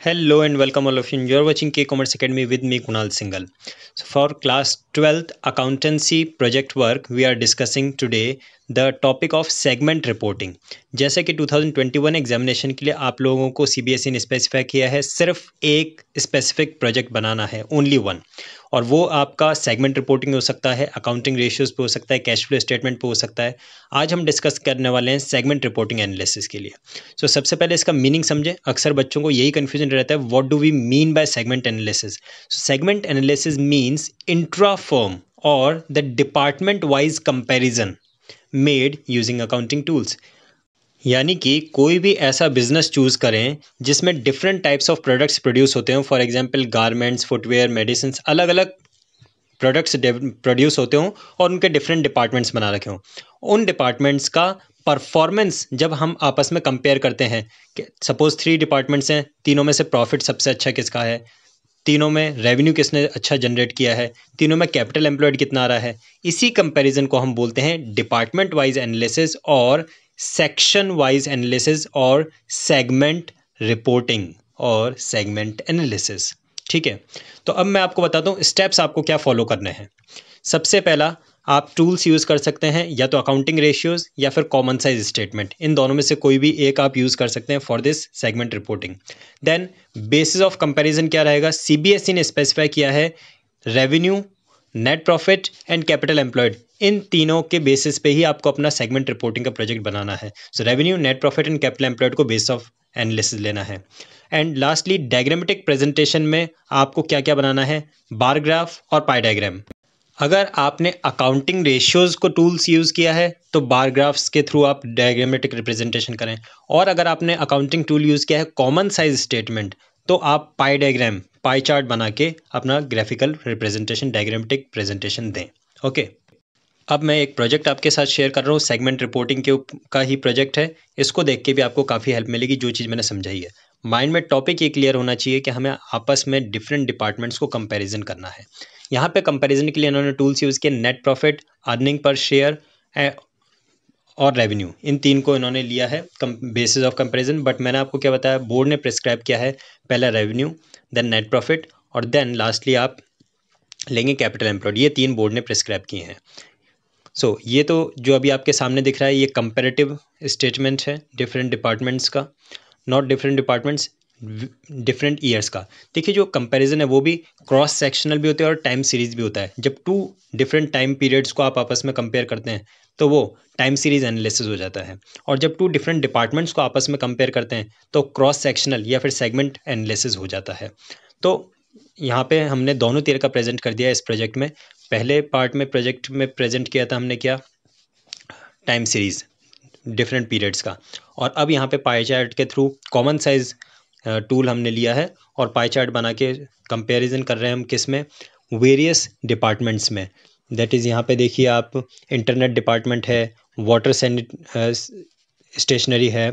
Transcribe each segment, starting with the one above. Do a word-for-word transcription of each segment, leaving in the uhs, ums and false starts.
Hello and welcome all of you. You're watching K Commerce Academy with me Kunal Singhal. So for class twelfth accountancy project work, we are discussing today the topic of segment reporting. जैसे कि twenty twenty-one examination के लिए आप लोगों को CBSE ने specify किया है सिर्फ एक स्पेसिफिक प्रोजेक्ट बनाना है, ओनली वन, और वो आपका सेगमेंट रिपोर्टिंग हो सकता है, अकाउंटिंग रेशियोज पे हो सकता है, कैश फ्लो स्टेटमेंट पे हो सकता है। आज हम डिस्कस करने वाले हैं सेगमेंट रिपोर्टिंग एनालिसिस के लिए। सो so, सबसे पहले इसका मीनिंग समझें। अक्सर बच्चों को यही कन्फ्यूजन रहता है, what do we mean by segment analysis. Segment analysis means intra firm और the department wise comparison made using accounting tools. यानी कि कोई भी ऐसा बिजनेस चूज करें जिसमें different types of products produce होते हों, for example garments, footwear, medicine, अलग अलग प्रोडक्ट्स प्रोड्यूस होते हों और उनके डिफरेंट डिपार्टमेंट्स बना रखे हों। उन डिपार्टमेंट्स का परफॉर्मेंस जब हम आपस में कंपेयर करते हैं कि सपोज थ्री डिपार्टमेंट्स हैं, तीनों में से प्रॉफिट सबसे अच्छा किसका है, तीनों में रेवेन्यू किसने अच्छा जनरेट किया है, तीनों में कैपिटल एम्प्लॉयड कितना आ रहा है, इसी कंपैरिजन को हम बोलते हैं डिपार्टमेंट वाइज एनालिसिस और सेक्शन वाइज एनालिसिस और सेगमेंट रिपोर्टिंग और सेगमेंट एनालिसिस। ठीक है, तो अब मैं आपको बताता हूँ स्टेप्स आपको क्या फॉलो करने हैं। सबसे पहला, आप टूल्स यूज़ कर सकते हैं, या तो अकाउंटिंग रेशियोज या फिर कॉमन साइज स्टेटमेंट, इन दोनों में से कोई भी एक आप यूज़ कर सकते हैं for this segment reporting. Then basis of comparison क्या रहेगा, सीबीएसई ने स्पेसिफाई किया है revenue, net profit and capital employed, इन तीनों के बेसिस पे ही आपको अपना सेगमेंट रिपोर्टिंग का प्रोजेक्ट बनाना है। So revenue, net profit and capital employed को बेस ऑफ एनालिसिस लेना है। एंड लास्टली डायग्रामेटिक प्रेजेंटेशन में आपको क्या क्या बनाना है, बार ग्राफ और पाई डायग्राम। अगर आपने अकाउंटिंग रेशियोज को टूल्स यूज़ किया है तो बार ग्राफ्स के थ्रू आप डायग्रामेटिक रिप्रेजेंटेशन करें, और अगर आपने अकाउंटिंग टूल यूज़ किया है कॉमन साइज स्टेटमेंट तो आप पाई डायग्राम, पाई चार्ट बना के अपना ग्राफिकल रिप्रेजेंटेशन, डायग्रामेटिक प्रेजेंटेशन दें। ओके, अब मैं एक प्रोजेक्ट आपके साथ शेयर कर रहा हूँ, सेगमेंट रिपोर्टिंग के का ही प्रोजेक्ट है। इसको देख के भी आपको काफ़ी हेल्प मिलेगी जो चीज़ मैंने समझाई है। माइंड में टॉपिक ये क्लियर होना चाहिए कि हमें आपस में डिफरेंट डिपार्टमेंट्स को कंपैरिजन करना है। यहाँ पे कंपैरिजन के लिए इन्होंने टूल्स यूज़ किए, net profit, earning per share और रेवेन्यू, इन तीन को इन्होंने लिया है बेसिस ऑफ कंपैरिजन। बट मैंने आपको क्या बताया, बोर्ड ने प्रिस्क्राइब किया है पहला रेवेन्यू, देन नेट प्रॉफिट और देन लास्टली आप लेंगे कैपिटल एम्प्लॉयड। ये तीन बोर्ड ने प्रिस्क्राइब किए हैं। सो so, ये तो जो अभी आपके सामने दिख रहा है ये कंपैरेटिव स्टेटमेंट है डिफरेंट डिपार्टमेंट्स का, not different departments, different years का। देखिए जो कंपैरिजन है वो भी क्रॉस सेक्शनल भी होता है और टाइम सीरीज भी होता है। जब टू डिफरेंट टाइम पीरियड्स को आप आपस में कंपेयर करते हैं तो वो टाइम सीरीज एनालिसिस हो जाता है, और जब टू डिफरेंट डिपार्टमेंट्स को आपस में कंपेयर करते हैं तो क्रॉस सेक्शनल या फिर सेगमेंट एनालिसिस हो जाता है। तो यहाँ पे हमने दोनों तरह का प्रेजेंट कर दिया इस प्रोजेक्ट में। पहले पार्ट में प्रोजेक्ट में प्रेजेंट किया था हमने क्या, टाइम सीरीज डिफरेंट पीरियड्स का, और अब यहाँ पे पाई चार्ट के थ्रू कॉमन साइज टूल हमने लिया है और पाई चार्ट बना के कंपैरिजन कर रहे हैं हम किस में, वेरियस डिपार्टमेंट्स में। दैट इज़ यहाँ पे देखिए आप, इंटरनेट डिपार्टमेंट है, वाटर सैनिट स्टेशनरी है,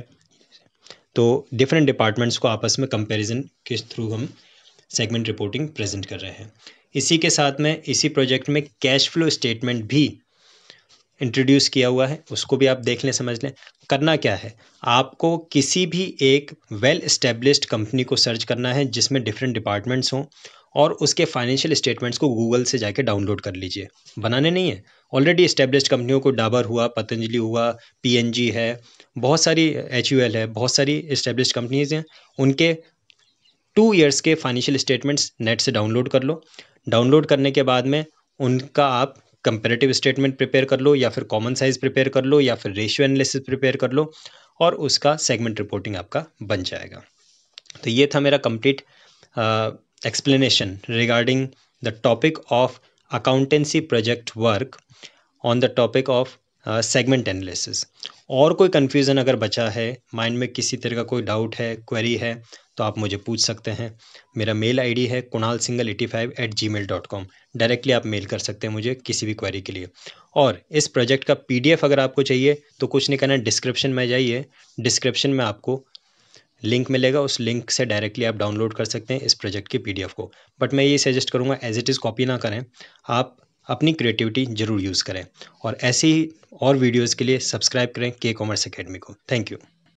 तो डिफरेंट डिपार्टमेंट्स को आपस में कंपैरिजन के थ्रू हम सेगमेंट रिपोर्टिंग प्रेजेंट कर रहे हैं। इसी के साथ में इसी प्रोजेक्ट में कैश फ्लो स्टेटमेंट भी इंट्रोड्यूस किया हुआ है, उसको भी आप देख लें, समझ लें। करना क्या है, आपको किसी भी एक वेल एस्टेब्लिश्ड कंपनी को सर्च करना है जिसमें डिफरेंट डिपार्टमेंट्स हों, और उसके फाइनेंशियल स्टेटमेंट्स को गूगल से जाके डाउनलोड कर लीजिए। बनाने नहीं है, ऑलरेडी एस्टेब्लिश्ड कंपनियों को डाबर हुआ, पतंजलि हुआ, पीएनजी है, बहुत सारी एचयूएल है, बहुत सारी एस्टेब्लिश्ड कंपनीज हैं, उनके टू इयर्स के फाइनेंशियल स्टेटमेंट्स नेट से डाउनलोड कर लो। डाउनलोड करने के बाद में उनका आप कंपैरेटिव स्टेटमेंट प्रिपेयर कर लो, या फिर कॉमन साइज प्रिपेयर कर लो, या फिर रेशियो एनालिसिस प्रिपेयर कर लो, और उसका सेगमेंट रिपोर्टिंग आपका बन जाएगा। तो ये था मेरा complete explanation regarding the topic of accountancy project work on the topic of segment analysis. और कोई कन्फ्यूज़न अगर बचा है, माइंड में किसी तरह का कोई डाउट है, क्वेरी है, तो आप मुझे पूछ सकते हैं। मेरा मेल आईडी है Kunal Singal eighty five at Gmail dot com. Directly आप मेल कर सकते हैं मुझे किसी भी क्वेरी के लिए। और इस प्रोजेक्ट का पीडीएफ अगर आपको चाहिए तो कुछ नहीं करना, डिस्क्रिप्शन में जाइए, डिस्क्रिप्शन में आपको लिंक मिलेगा, उस लिंक से डायरेक्टली आप डाउनलोड कर सकते हैं इस प्रोजेक्ट की पीडीएफ को। बट मैं ये सजेस्ट करूँगा एज इट इज़ कॉपी ना करें, आप अपनी क्रिएटिविटी ज़रूर यूज़ करें। और ऐसे ही और वीडियोज़ के लिए सब्सक्राइब करें के कॉमर्स एकेडमी को। Thank you.